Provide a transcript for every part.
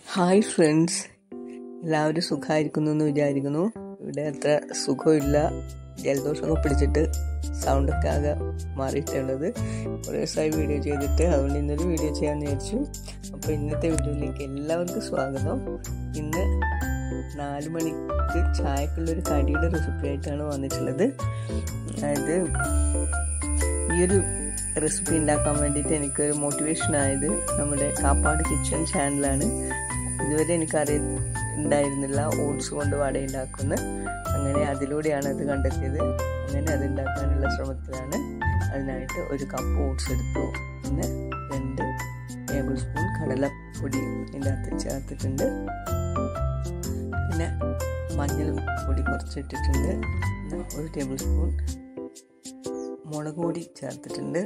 Hi friends, എല്ലാവരും സുഖമായിരിക്കുന്നു എന്ന് വിചാരിക്കുന്നു. ഇവിടെ അത്ര സുഖമില്ല, ജലദോഷമൊക്കെ പിടിച്ചിട്ട് സൗണ്ടൊക്കെ ആകെ മാറിയിട്ടുള്ളത്. കുറേ ദിവസമായി വീഡിയോ ചെയ്തിട്ട്, അതുകൊണ്ട് ഇന്നൊരു വീഡിയോ ചെയ്യാമെന്ന് വിചാരിച്ചു. അപ്പോൾ ഇന്നത്തെ വീഡിയോയിലേക്ക് എല്ലാവർക്കും സ്വാഗതം. ഇന്ന് 4 മണിക്ക് ചായക്കുള്ളൊരു കടിയുടെ റെസിപ്പി ആയിട്ടാണ് വന്നിട്ടുള്ളത്. അതായത് ഈ ഒരു റെസിപ്പി ഉണ്ടാക്കാൻ വേണ്ടിയിട്ട് എനിക്കൊരു മോട്ടിവേഷൻ ആയത് നമ്മുടെ കാപ്പാട് കിച്ചൺ ചാനലാണ്. ഇതുവരെ ഉണ്ടായിരുന്നില്ല ഓട്സ് കൊണ്ട് വട ഉണ്ടാക്കുന്നത്. അങ്ങനെ അതിലൂടെയാണ് അത് കണ്ടെത്തിയത്. അങ്ങനെ അത് ഉണ്ടാക്കാനുള്ള ശ്രമത്തിലാണ്. അതിനായിട്ട് 1 കപ്പ് ഓട്സ് എടുത്തു. പിന്നെ 2 ടേബിൾ സ്പൂൺ കടലപ്പൊടി ഇതിൻ്റെ അകത്ത് ചേർത്തിട്ടുണ്ട്. പിന്നെ മഞ്ഞൾ പൊടി കുറച്ചിട്ടിട്ടുണ്ട്. പിന്നെ 1 ടേബിൾ സ്പൂൺ മുളക് പൊടി ചേർത്തിട്ടുണ്ട്.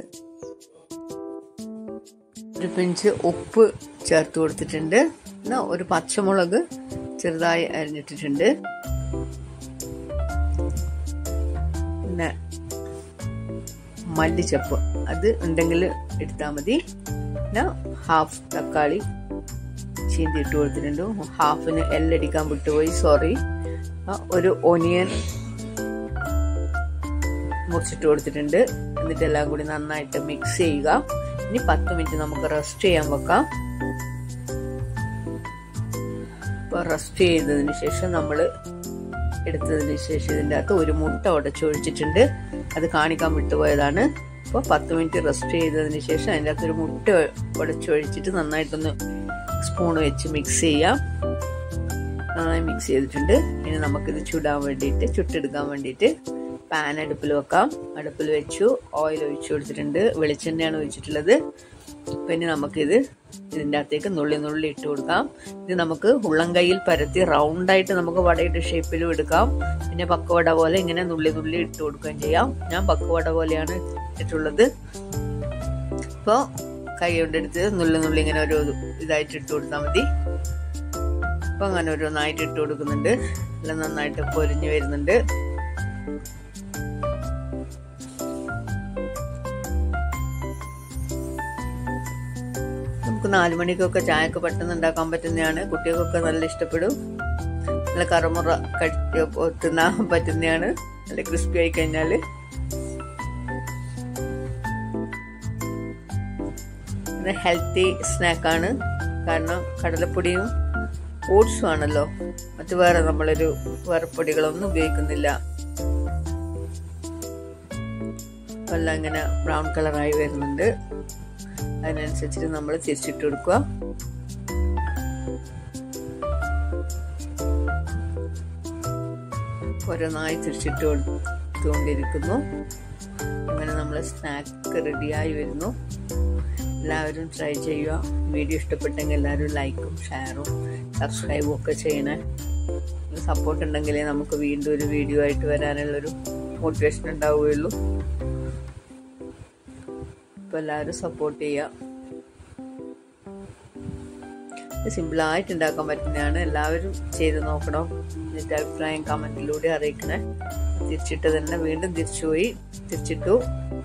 1 പിഞ്ച് ഉപ്പ് ചേർത്ത് കൊടുത്തിട്ടുണ്ട്. പിന്നെ 1 പച്ചമുളക് ചെറുതായി അരിഞ്ഞിട്ടിട്ടുണ്ട്. പിന്നെ മല്ലിച്ചപ്പ് അത് ഉണ്ടെങ്കിൽ എടുത്താൽ മതി. പിന്നെ ഹാഫ് തക്കാളി ചീന്തി ഇട്ട് കൊടുത്തിട്ടുണ്ട്. ഹാഫിന് എല്ലടിക്കാൻ വിട്ടുപോയി, സോറി. 1 ഒനിയൻ മുറിച്ചിട്ട് കൊടുത്തിട്ടുണ്ട്. എന്നിട്ട് എല്ലാം കൂടി നന്നായിട്ട് മിക്സ് ചെയ്യുക. ഇനി 10 മിനിറ്റ് നമുക്ക് റെസ്റ്റ് ചെയ്യാൻ വെക്കാം. അപ്പോൾ റെസ്റ്റ് ചെയ്തതിന് ശേഷം നമ്മൾ എടുത്തതിന് ശേഷം ഇതിൻ്റെ അകത്ത് 1 മുട്ട ഉടച്ചൊഴിച്ചിട്ടുണ്ട്. അത് കാണിക്കാൻ വിട്ടുപോയതാണ്. അപ്പോൾ 10 മിനിറ്റ് റെസ്റ്റ് ചെയ്തതിന് ശേഷം അതിൻ്റെ അകത്ത് 1 മുട്ട ഉടച്ചൊഴിച്ചിട്ട് നന്നായിട്ടൊന്ന് സ്പൂൺ വെച്ച് മിക്സ് ചെയ്യാം. നന്നായി മിക്സ് ചെയ്തിട്ടുണ്ട്. ഇനി നമുക്കിത് ചുട്ടെടുക്കാൻ വേണ്ടിയിട്ട് പാൻ അടുപ്പിൽ വെക്കാം. അടുപ്പിൽ വെച്ചു. ഓയിൽ ഒഴിച്ചു കൊടുത്തിട്ടുണ്ട്. വെളിച്ചെണ്ണയാണ് ഒഴിച്ചിട്ടുള്ളത്. പിന്നെ നമുക്കിത് ഇതിൻ്റെ അകത്തേക്ക് നുള്ളി ഇട്ട് കൊടുക്കാം. ഇത് നമുക്ക് ഉള്ളം കൈയിൽ പരത്തി റൗണ്ടായിട്ട് നമുക്ക് വടയുടെ ഷേപ്പിലും എടുക്കാം. പിന്നെ പക്കവട പോലെ ഇങ്ങനെ നുള്ളി ഇട്ട് കൊടുക്കുകയും ചെയ്യാം. ഞാൻ പക്കവട പോലെയാണ് ഇട്ടിട്ടുള്ളത്. അപ്പോൾ കൈ കൊണ്ടെടുത്ത് നുള്ളി ഇങ്ങനെ ഒരു ഇതായിട്ട് ഇട്ട് കൊടുത്താൽ മതി. അപ്പോൾ അങ്ങനെ ഓരോന്നായിട്ട് ഇട്ട് കൊടുക്കുന്നുണ്ട്. എല്ലാം നന്നായിട്ട് പൊരിഞ്ഞു വരുന്നുണ്ട്. നമുക്ക് 4 മണിക്കൊക്കെ ചായക്ക് പെട്ടെന്ന് ഉണ്ടാക്കാൻ പറ്റുന്നതാണ്. കുട്ടികൾക്കൊക്കെ നല്ല ഇഷ്ടപ്പെടും. നല്ല കറുമുറ തിന്നാൻ പറ്റുന്നതാണ്. നല്ല ക്രിസ്പി ആയി കഴിഞ്ഞാല്. ഹെൽത്തി സ്നാക്കാണ്. കാരണം കടലപ്പൊടിയും ഓട്സും ആണല്ലോ. മറ്റു വേറെ പൊടികളൊന്നും ഉപയോഗിക്കുന്നില്ല. എല്ലാം ഇങ്ങനെ ബ്രൗൺ കളറായി വരുന്നുണ്ട്. അതിനനുസരിച്ചിട്ട് നമ്മൾ തിരിച്ചിട്ട് കൊടുക്കുക. ഓരോന്നായി തിരിച്ചിട്ട് കൊടുത്തുകൊണ്ടിരിക്കുന്നു. അങ്ങനെ നമ്മൾ സ്നാക്ക് റെഡിയായി വരുന്നു. എല്ലാവരും ട്രൈ ചെയ്യുക. വീഡിയോ ഇഷ്ടപ്പെട്ടെങ്കിൽ എല്ലാവരും ലൈക്കും ഷെയറും സബ്സ്ക്രൈബും ഒക്കെ ചെയ്യണേ. സപ്പോർട്ട് ഉണ്ടെങ്കിലേ നമുക്ക് വീണ്ടും ഒരു വീഡിയോ ആയിട്ട് വരാനുള്ളൊരു മോട്ടിവേഷൻ ഉണ്ടാവുകയുള്ളൂ. അപ്പോൾ എല്ലാവരും സപ്പോർട്ട് ചെയ്യുക. സിമ്പിളായിട്ട് ഉണ്ടാക്കാൻ പറ്റുന്നതാണ്. എല്ലാവരും ചെയ്ത് നോക്കണം. എന്നിട്ട് അഭിപ്രായം കമന്റിലൂടെ അറിയിക്കണേ. തിരിച്ചിട്ട് തന്നെ വീണ്ടും തിരിച്ചിട്ടു.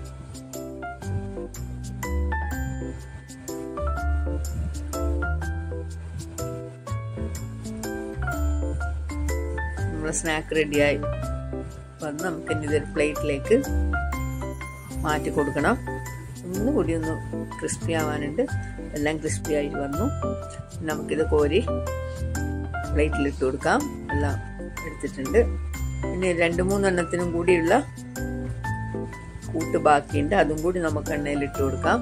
നമ്മളെ സ്നാക്ക് റെഡിയായി വന്ന് നമുക്ക് ഇനി ഇതൊരു പ്ലേറ്റിലേക്ക് മാറ്റി കൊടുക്കണം. ഒന്നുകൂടി ഒന്ന് ക്രിസ്പി ആവാനുണ്ട്. എല്ലാം ക്രിസ്പി ആയി വന്നു. നമുക്കിത് കോരി പ്ലേറ്റിലിട്ട് കൊടുക്കാം. എല്ലാം എടുത്തിട്ടുണ്ട്. പിന്നെ 2-3 എണ്ണത്തിനും കൂടിയുള്ള കൂട്ട് ബാക്കിയുണ്ട്. അതും കൂടി നമുക്ക് എണ്ണയിലിട്ട് കൊടുക്കാം.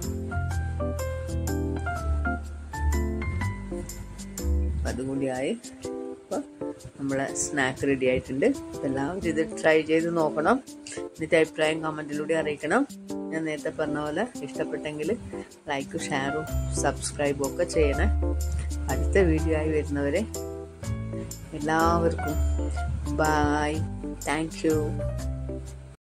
അതും കൂടിയായി. അപ്പോൾ നമ്മളെ സ്നാക്ക് റെഡി ആയിട്ടുണ്ട്. എല്ലാവരും ഇത് ട്രൈ ചെയ്ത് നോക്കണം. എന്നിട്ട് അഭിപ്രായം കമന്റിലൂടെ അറിയിക്കണം. ഞാൻ നേരത്തെ പറഞ്ഞ പോലെ ഇഷ്ടപ്പെട്ടെങ്കിൽ ലൈക്കും ഷെയറും സബ്സ്ക്രൈബും ഒക്കെ ചെയ്യണേ. അടുത്ത വീഡിയോ ആയി വരുന്നവരെ എല്ലാവർക്കും ബൈ. Thank you.